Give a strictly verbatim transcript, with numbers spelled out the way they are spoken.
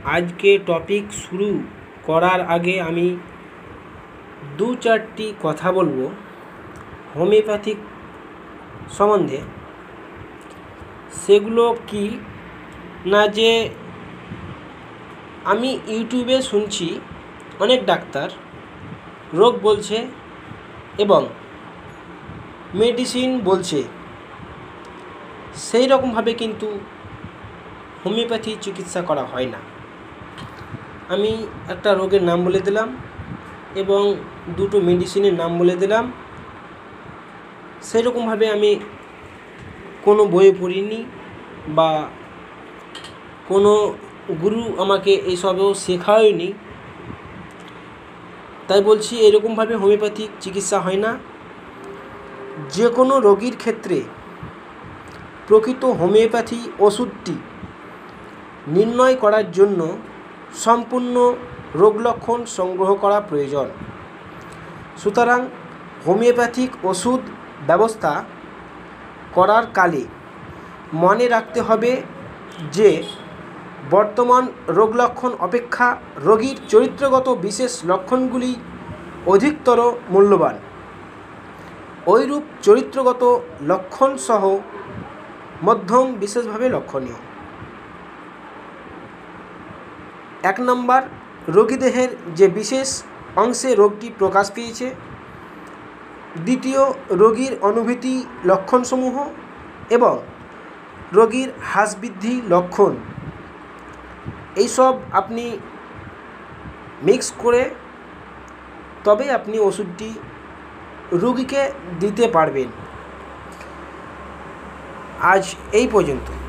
আজকে টপিক শুরু করার আগে আমি দু চারটি কথা বলবো হোমিওপ্যাথিক সম্বন্ধে। সেগুলো কি না, যে আমি ইউটিউবে শুনছি অনেক ডাক্তার রোগ বলছে এবং মেডিসিন বলছে, সেই রকমভাবে কিন্তু হোমিওপ্যাথি চিকিৎসা করা হয় না। আমি একটা রোগের নাম বলে দিলাম এবং দুটো মেডিসিনের নাম বলে দিলাম, সেই রকমভাবে আমি কোনো বইয়ে পড়িনি বা কোনো গুরু আমাকে এইসবেও শেখায়নি। তাই বলছি এরকমভাবে হোমিওপ্যাথিক চিকিৎসা হয় না। যে কোনো রোগীর ক্ষেত্রে প্রকৃত হোমিওপ্যাথি ওষুধটি নির্ণয় করার জন্য সম্পূর্ণ রোগ লক্ষণ সংগ্রহ করা প্রয়োজন। সুতরাং হোমিওপ্যাথিক ওষুধ ব্যবস্থা করার কালে মনে রাখতে হবে যে বর্তমান রোগ লক্ষণ অপেক্ষা রোগীর চরিত্রগত বিশেষ লক্ষণগুলি অধিকতর মূল্যবান। ওইরূপ চরিত্রগত লক্ষণসহ মধ্যম বিশেষভাবে লক্ষণীয়। এক নম্বর, রোগী দেহের যে বিশেষ অংশে রোগটি প্রকাশ পেয়েছে। দ্বিতীয়, রোগীর অনুভূতি লক্ষণসমূহ এবং রোগীর হ্রাস বৃদ্ধি লক্ষণ, এইসব আপনি মিক্স করে তবে আপনি ওষুধটি রোগীকে দিতে পারবেন। আজ এই পর্যন্ত।